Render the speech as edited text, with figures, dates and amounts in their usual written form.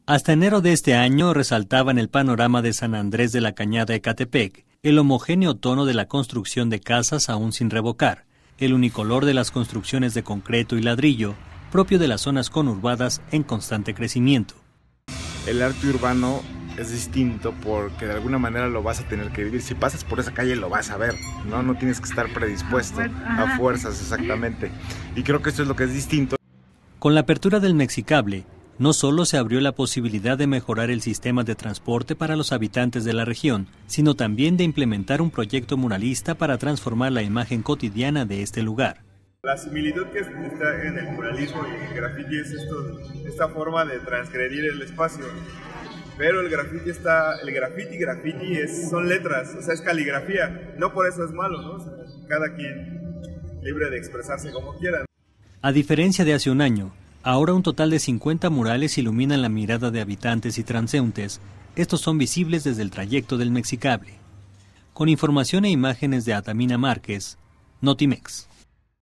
Hasta enero de este año resaltaba en el panorama de San Andrés de la Cañada Ecatepec el homogéneo tono de la construcción de casas aún sin revocar, el unicolor de las construcciones de concreto y ladrillo, propio de las zonas conurbadas en constante crecimiento. El arte urbano es distinto porque de alguna manera lo vas a tener que vivir. Si pasas por esa calle lo vas a ver, no tienes que estar predispuesto a fuerzas, exactamente. Y creo que esto es lo que es distinto. Con la apertura del Mexicable, no solo se abrió la posibilidad de mejorar el sistema de transporte para los habitantes de la región, sino también de implementar un proyecto muralista para transformar la imagen cotidiana de este lugar. La similitud que está en el muralismo y el graffiti es esta forma de transgredir el espacio. Pero el graffiti son letras, o sea, es caligrafía. No por eso es malo, ¿no? O sea, cada quien libre de expresarse como quiera. A diferencia de hace un año, ahora un total de 50 murales iluminan la mirada de habitantes y transeúntes. Estos son visibles desde el trayecto del Mexicable. Con información e imágenes de Atamina Márquez, Notimex.